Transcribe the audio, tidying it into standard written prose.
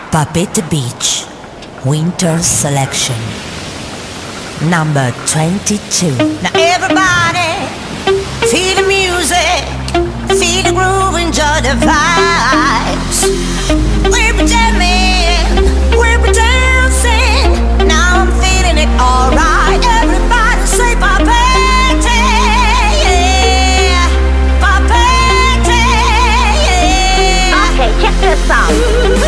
Papete Beach Winter Selection number 22. Now everybody feel the music, feel the groove, enjoy the vibes. We're jamming, we're dancing. Now I'm feeling it alright. Everybody say papete, yeah. Papete, yeah. Okay, check this out.